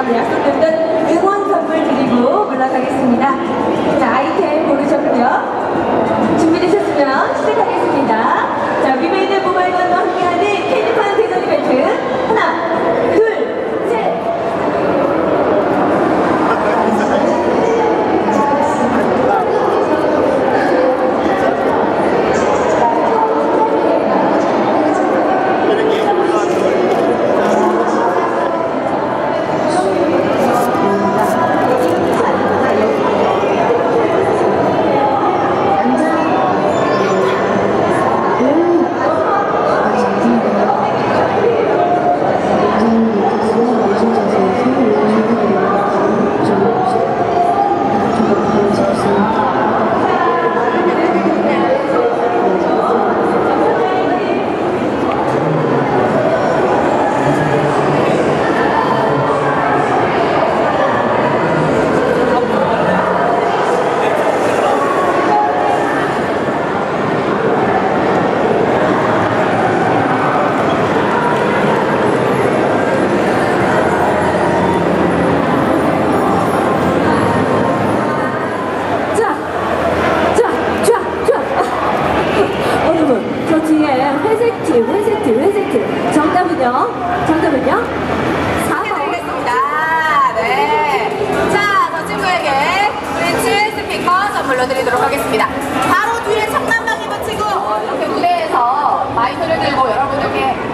약속했던 응원 선물 드리고 물러가겠습니다. 자, 아이템 고르셨고요. 준비되셨으면 시작하겠습니다. 자, 위메이드 모바일관과 함께하는 캔디판 대전 이벤트. 하나, 둘, 셋. 회색. 정답은요? 4번. 드리겠습니다. 네. 자, 저 친구에게 프렌치 스피커 선물로 드리도록 하겠습니다. 바로 뒤에 청남방이 붙이고 이렇게 무대에서 마이크를 들고 여러분들께